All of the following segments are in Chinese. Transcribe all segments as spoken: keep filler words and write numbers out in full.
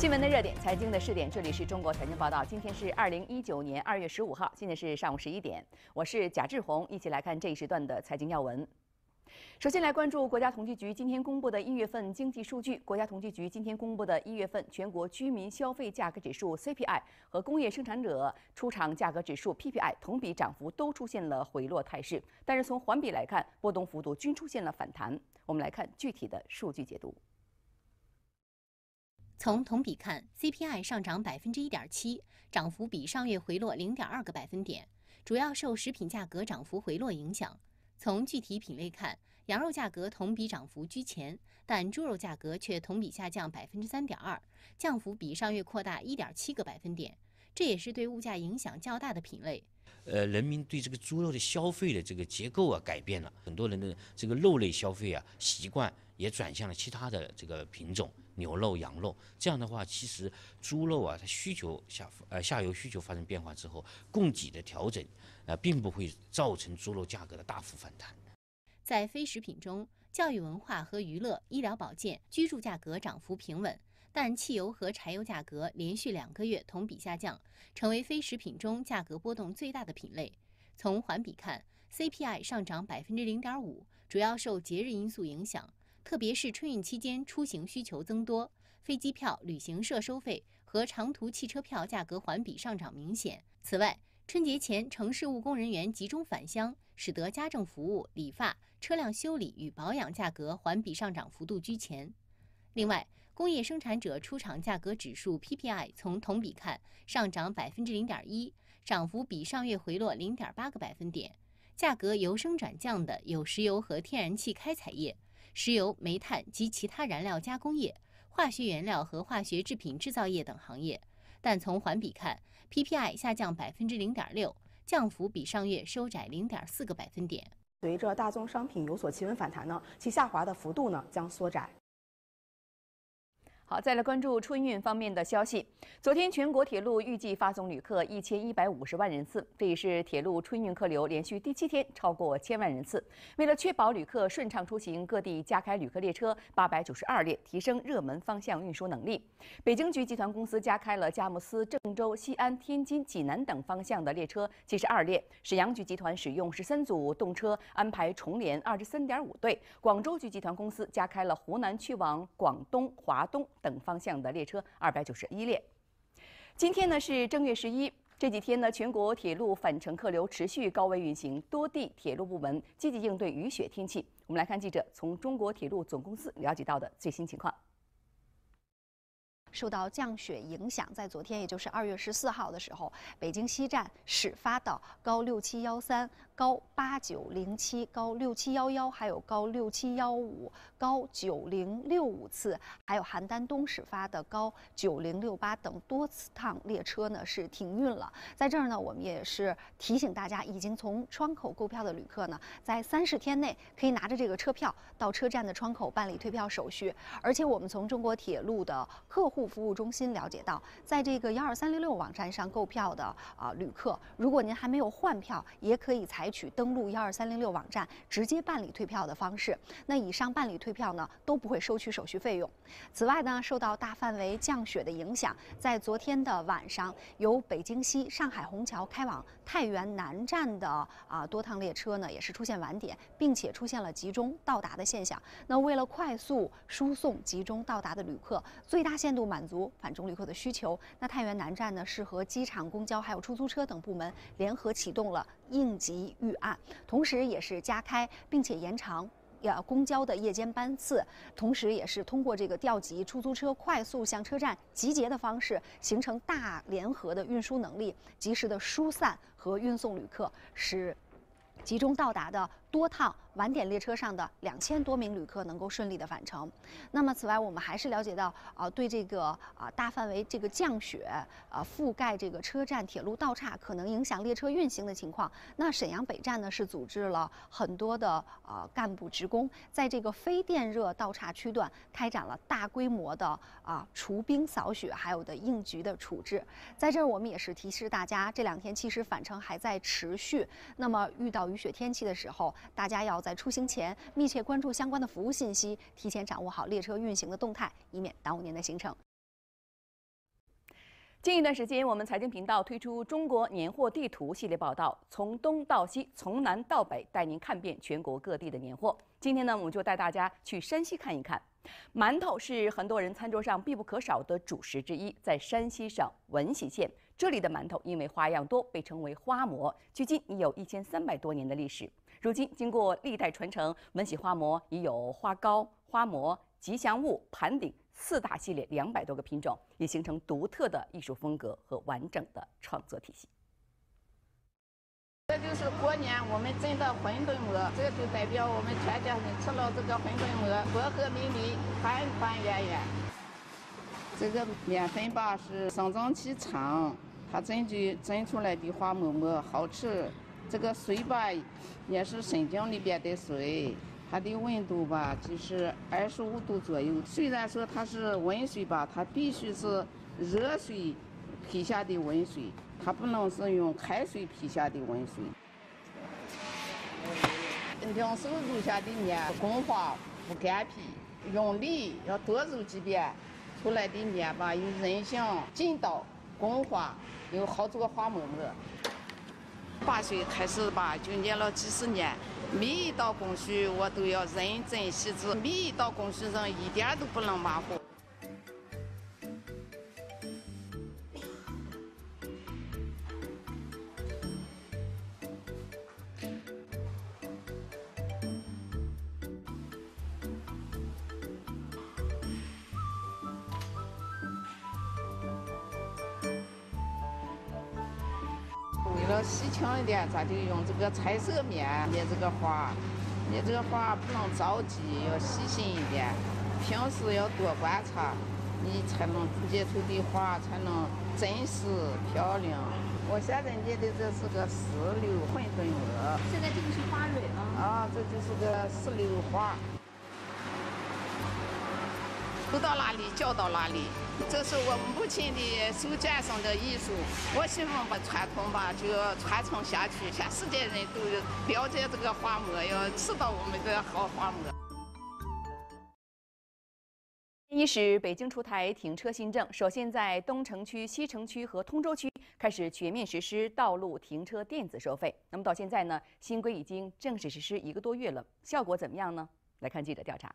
新闻的热点，财经的试点，这里是中国财经报道。今天是二零一九年二月十五号，现在是上午十一点，我是贾志红，一起来看这一时段的财经要闻。首先来关注国家统计局今天公布的一月份经济数据。国家统计局今天公布的一月份全国居民消费价格指数 C P I 和工业生产者出厂价格指数 P P I 同比涨幅都出现了回落态势，但是从环比来看，波动幅度均出现了反弹。我们来看具体的数据解读。 从同比看 ，C P I 上涨百分之一点七，涨幅比上月回落零点二个百分点，主要受食品价格涨幅回落影响。从具体品类看，羊肉价格同比涨幅居前，但猪肉价格却同比下降百分之三点二，降幅比上月扩大一点七个百分点，这也是对物价影响较大的品类。 呃，人民对这个猪肉的消费的这个结构啊改变了，很多人的这个肉类消费啊习惯也转向了其他的这个品种，牛肉、羊肉。这样的话，其实猪肉啊，它需求下呃下游需求发生变化之后，供给的调整，呃，并不会造成猪肉价格的大幅反弹。 在非食品中，教育文化和娱乐、医疗保健、居住价格涨幅平稳，但汽油和柴油价格连续两个月同比下降，成为非食品中价格波动最大的品类。从环比看 ，C P I 上涨百分之零点五，主要受节日因素影响，特别是春运期间出行需求增多，飞机票、旅行社收费和长途汽车票价格环比上涨明显。此外，春节前城市务工人员集中返乡，使得家政服务、理发、车辆修理与保养价格环比上涨幅度居前。另外，工业生产者出厂价格指数 P P I 从同比看上涨百分之零点一，涨幅比上月回落零点八个百分点。价格由升转降的有石油和天然气开采业、石油、煤炭及其他燃料加工业、化学原料和化学制品制造业等行业。但从环比看 ，P P I 下降百分之零点六，降幅比上月收窄零点四个百分点。 随着大宗商品有所企稳反弹呢，其下滑的幅度呢将缩窄。 好，再来关注春运方面的消息。昨天，全国铁路预计发送旅客一千一百五十万人次，这也是铁路春运客流连续第七天超过千万人次。为了确保旅客顺畅出行，各地加开旅客列车八百九十二列，提升热门方向运输能力。北京局集团公司加开了佳木斯、郑州、西安、天津、济南等方向的列车七十二列。沈阳局集团使用十三组动车安排重联二十三点五对。广州局集团公司加开了湖南去往广东、华东等方向的列车二百九十一列。今天呢是正月十一，这几天呢，全国铁路返程客流持续高位运行，多地铁路部门积极应对雨雪天气。我们来看记者从中国铁路总公司了解到的最新情况。 受到降雪影响，在昨天，也就是二月十四号的时候，北京西站始发的高六七幺三、高八九零七、高六七幺幺，还有高六七幺五、高九零六五次，还有邯郸东始发的高九零六八等多次趟列车呢是停运了。在这儿呢，我们也是提醒大家，已经从窗口购票的旅客呢，在三十天内可以拿着这个车票到车站的窗口办理退票手续。而且我们从中国铁路的客户服务中心了解到，在这个幺二三零六网站上购票的啊、呃、旅客，如果您还没有换票，也可以采取登录幺二三零六网站直接办理退票的方式。那以上办理退票呢，都不会收取手续费用。此外呢，受到大范围降雪的影响，在昨天的晚上，由北京西、上海虹桥开往太原南站的啊、呃、多趟列车呢，也是出现晚点，并且出现了集中到达的现象。那为了快速输送集中到达的旅客，最大限度满足返中旅客的需求，那太原南站呢是和机场、公交还有出租车等部门联合启动了应急预案，同时也是加开并且延长呃公交的夜间班次，同时也是通过这个调集出租车快速向车站集结的方式，形成大联合的运输能力，及时的疏散和运送旅客，使集中到达的多趟晚点列车上的两千多名旅客能够顺利的返程。那么，此外我们还是了解到，啊、呃，对这个啊、呃、大范围这个降雪啊、呃、覆盖这个车站铁路道岔，可能影响列车运行的情况。那沈阳北站呢是组织了很多的啊、呃、干部职工，在这个非电热道岔区段开展了大规模的啊、呃、除冰扫雪，还有的应急的处置。在这儿我们也是提示大家，这两天其实返程还在持续。那么遇到雨雪天气的时候，大家要在出行前密切关注相关的服务信息，提前掌握好列车运行的动态，以免耽误您的行程。 近一段时间，我们财经频道推出中国年货地图系列报道，从东到西，从南到北，带您看遍全国各地的年货。今天呢，我们就带大家去山西看一看。馒头是很多人餐桌上必不可少的主食之一，在山西省闻喜县，这里的馒头因为花样多，被称为花馍，距今已有一千三百多年的历史。如今，经过历代传承，闻喜花馍已有花糕、花馍、吉祥物、盘顶四大系列两百多个品种，也形成独特的艺术风格和完整的创作体系。 这就是过年我们蒸的馄饨馍，这就代表我们全家人吃了这个馄饨馍，和和美美，团团圆圆。这个面粉吧是生长期长，它蒸就蒸出来的花馍馍好吃。这个水吧也是生姜里边的水。它的温度吧，就是二十五度左右。虽然说它是温水吧，它必须是热水皮下的温水，它不能是用开水皮下的温水。两手揉下的面光滑不干皮，用力要多揉几遍，出来的面吧有韧性、劲道、光滑，有好做花馍馍。八岁开始吧，就念了几十年。每一道工序我都要认真细致，每一道工序上一点都不能马虎。为了细轻一点，咱就用这个彩色面捏这个花，捏这个花不能着急，要细心一点。平时要多观察，你才能捏出的花才能真实漂亮。我现在捏的这是个石榴馄饨馍。 现在这个是花蕊吗？ 啊，这就是个石榴花。抽到哪里叫到哪里，这是我母亲的手卷上的艺术。我希望把传统吧就要传承下去，全世界人都了解这个花馍，要吃到我们的好花馍。 一是北京出台停车新政，首先在东城区、西城区和通州区开始全面实施道路停车电子收费。那么到现在呢，新规已经正式实施一个多月了，效果怎么样呢？来看记者调查。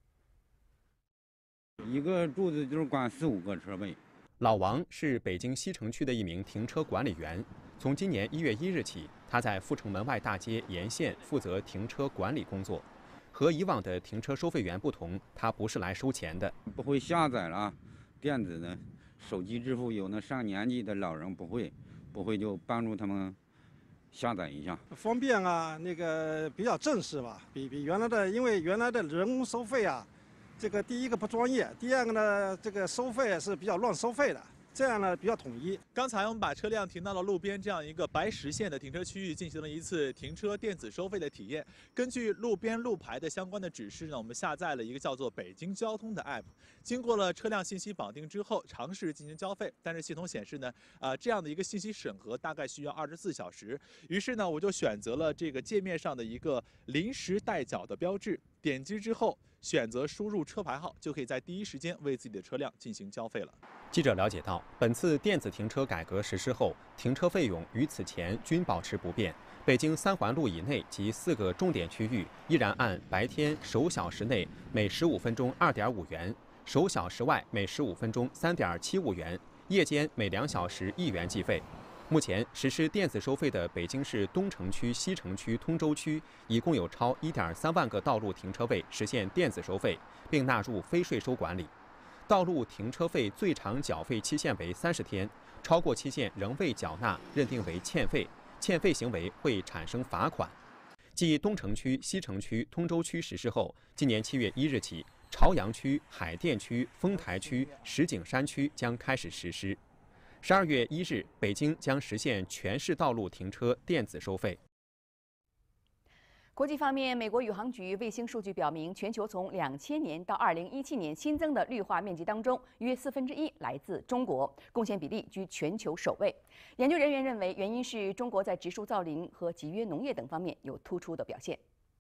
一个柱子就是管四五个车位。 老王是北京西城区的一名停车管理员。从今年一月一日起，他在阜成门外大街沿线负责停车管理工作。和以往的停车收费员不同，他不是来收钱的。 不会下载了电子的手机支付，有那上年纪的老人不会，不会就帮助他们下载一下， 方便啊，那个比较正式吧，比比原来的，因为原来的人工收费啊。这个第一个不专业，第二个呢，这个收费是比较乱收费的，这样呢比较统一。 刚才我们把车辆停到了路边这样一个白实线的停车区域，进行了一次停车电子收费的体验。根据路边路牌的相关的指示呢，我们下载了一个叫做北京交通的 app， 经过了车辆信息绑定之后，尝试进行交费。但是系统显示呢，呃，这样的一个信息审核大概需要二十四小时。于是呢，我就选择了这个界面上的一个临时代缴的标志，点击之后。选择输入车牌号，就可以在第一时间为自己的车辆进行交费了。 记者了解到，本次电子停车改革实施后，停车费用与此前均保持不变。北京三环路以内及四个重点区域依然按白天首小时内每十五分钟二点五元，首小时外每十五分钟三点七五元，夜间每两小时一元计费。目前实施电子收费的北京市东城区、西城区、通州区，一共有超一点三万个道路停车位实现电子收费，并纳入非税收管理。道路停车费最长缴费期限为三十天，超过期限仍未缴纳，认定为欠费，欠费行为会产生罚款。继东城区、西城区、通州区实施后，今年七月一日起，朝阳区、海淀区、丰台区、石景山区将开始实施。十二月一日，北京将实现全市道路停车电子收费。 国际方面，美国宇航局卫星数据表明，全球从两千年到二零一七年新增的绿化面积当中，约四分之一来自中国，贡献比例居全球首位。研究人员认为，原因是中国在植树造林和集约农业等方面有突出的表现。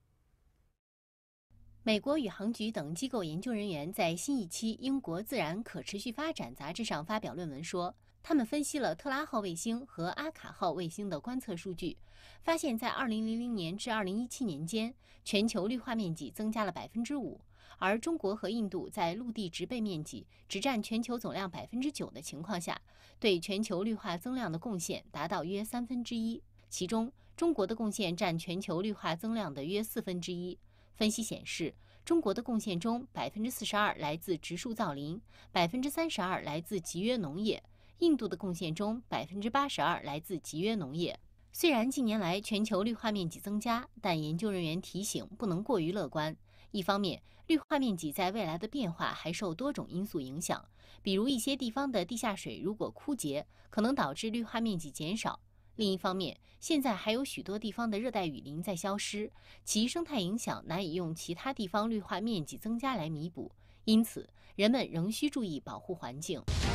美国宇航局等机构研究人员在新一期英国《自然可持续发展》杂志上发表论文说， 他们分析了特拉号卫星和阿卡号卫星的观测数据，发现，在二零零零年至二零一七年间，全球绿化面积增加了百分之五，而中国和印度在陆地植被面积只占全球总量百分之九的情况下，对全球绿化增量的贡献达到约三分之一。其中，中国的贡献占全球绿化增量的约四分之一。分析显示，中国的贡献中，百分之四十二来自植树造林，百分之三十二来自集约农业；印度的贡献中，百分之八十二来自集约农业。虽然近年来全球绿化面积增加，但研究人员提醒不能过于乐观。一方面，绿化面积在未来的变化还受多种因素影响，比如一些地方的地下水如果枯竭，可能导致绿化面积减少。另一方面，现在还有许多地方的热带雨林在消失，其生态影响难以用其他地方绿化面积增加来弥补，因此人们仍需注意保护环境。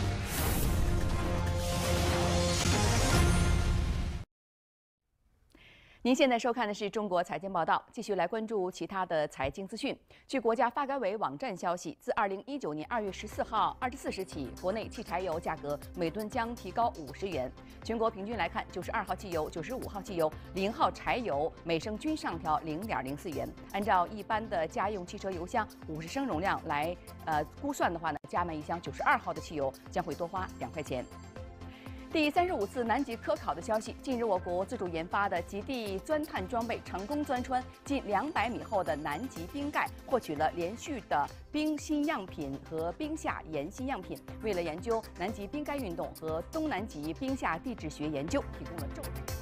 您现在收看的是中国财经报道，继续来关注其他的财经资讯。据国家发改委网站消息，自二零一九年二月十四号二十四时起，国内汽柴油价格每吨将提高五十元。全国平均来看，九十二号汽油、九十五号汽油、零号柴油每升均上调零点零四元。按照一般的家用汽车油箱五十升容量来呃估算的话呢，加满一箱九十二号的汽油将会多花两块钱。第三十五次南极科考的消息，近日我国自主研发的极地钻探装备成功钻穿近两百米厚的南极冰盖，获取了连续的冰芯样品和冰下岩芯样品，为了研究南极冰盖运动和东南极冰下地质学研究提供了重要。